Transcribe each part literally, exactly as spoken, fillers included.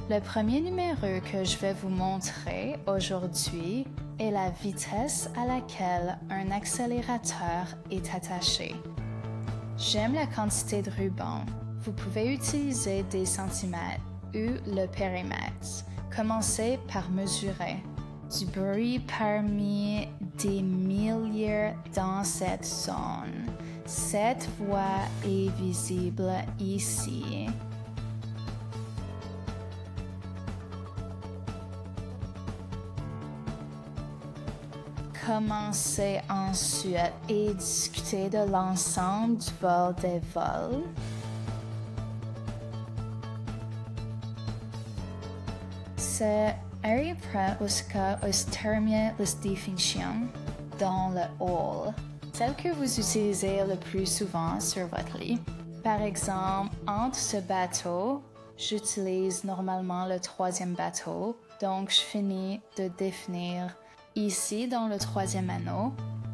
Le premier numéro que je vais vous montrer aujourd'hui est la vitesse à laquelle un accélérateur est attaché. J'aime la quantité de ruban. Vous pouvez utiliser des centimètres ou le périmètre. Commencez par mesurer. Du bruit parmi des milliers dans cette zone. Cette voie est visible ici. Commencez ensuite et discutez de l'ensemble du vol des vols. C'est après jusqu'à terminer la définition dans le hall, celle que vous utilisez le plus souvent sur votre lit. Par exemple, entre ce bateau, j'utilise normalement le troisième bateau, donc je finis de définir ici dans le troisième anneau.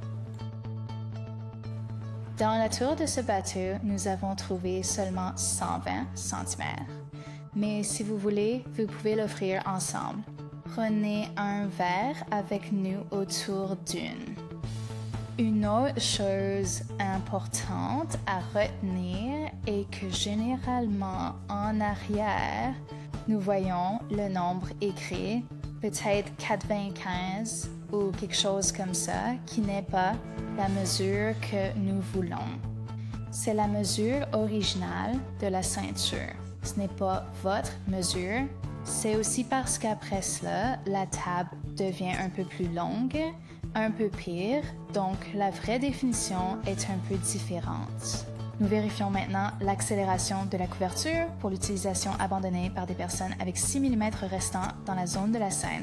Dans la tour de ce bateau, nous avons trouvé seulement cent vingt centimètres. Mais si vous voulez, vous pouvez l'offrir ensemble. Prenez un verre avec nous autour d'une. Une autre chose importante à retenir est que généralement en arrière, nous voyons le nombre écrit, peut-être quatre-vingt-quinze ou quelque chose comme ça, qui n'est pas la mesure que nous voulons. C'est la mesure originale de la ceinture. Ce n'est pas votre mesure. C'est aussi parce qu'après cela, la table devient un peu plus longue, un peu pire, donc la vraie définition est un peu différente. Nous vérifions maintenant l'accélération de la couverture pour l'utilisation abandonnée par des personnes avec six millimètres restants dans la zone de la scène.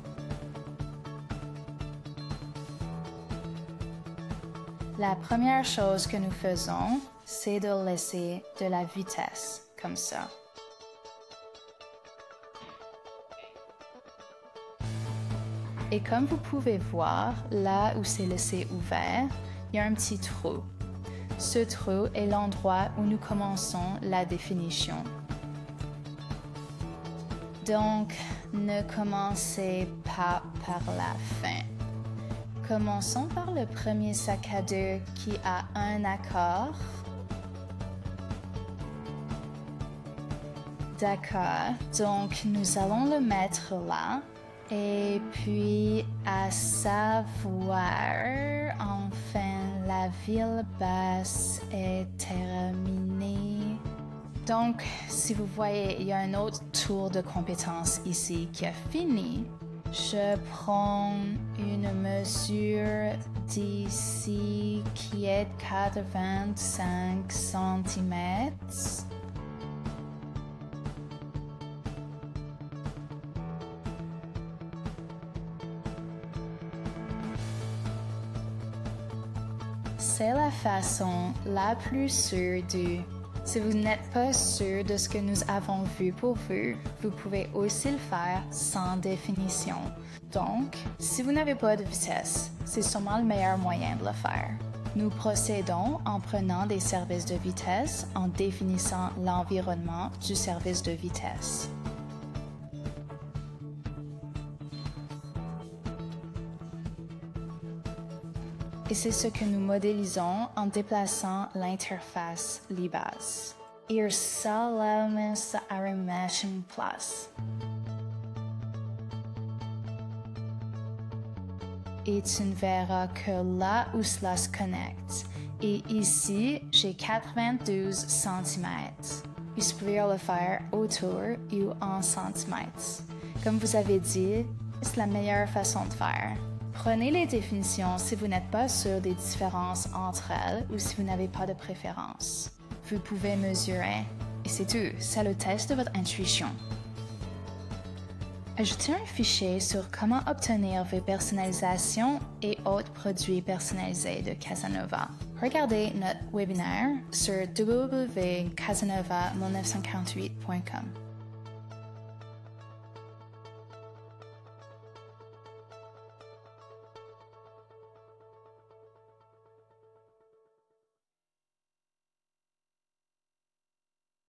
La première chose que nous faisons, c'est de laisser de la vitesse, comme ça. Et comme vous pouvez voir, là où c'est laissé ouvert, il y a un petit trou. Ce trou est l'endroit où nous commençons la définition. Donc, ne commencez pas par la fin. Commençons par le premier sac à dos qui a un accord. D'accord, donc nous allons le mettre là. Et puis, à savoir, enfin, la ville basse est terminée. Donc, si vous voyez, il y a un autre tour de compétences ici qui a fini. Je prends une mesure d'ici qui est quatre-vingt-cinq centimètres. C'est la façon la plus sûre de... Si vous n'êtes pas sûr de ce que nous avons vu pour vous, vous pouvez aussi le faire sans définition. Donc, si vous n'avez pas de vitesse, c'est sûrement le meilleur moyen de le faire. Nous procédons en prenant des services de vitesse, en définissant l'environnement du service de vitesse. Et c'est ce que nous modélisons en déplaçant l'interface Libas. Ir salamis arimashim plus. Et tu ne verras que là où cela se connecte. Et ici, j'ai quatre-vingt-douze centimètres. Vous pouvez le faire autour ou en centimètres. Comme vous avez dit, c'est la meilleure façon de faire. Prenez les définitions si vous n'êtes pas sûr des différences entre elles ou si vous n'avez pas de préférence. Vous pouvez mesurer. Et c'est tout, c'est le test de votre intuition. Ajoutez un fichier sur comment obtenir vos personnalisations et autres produits personnalisés de Casanova. Regardez notre webinaire sur w w w point casanova mille neuf cent quarante-huit point com.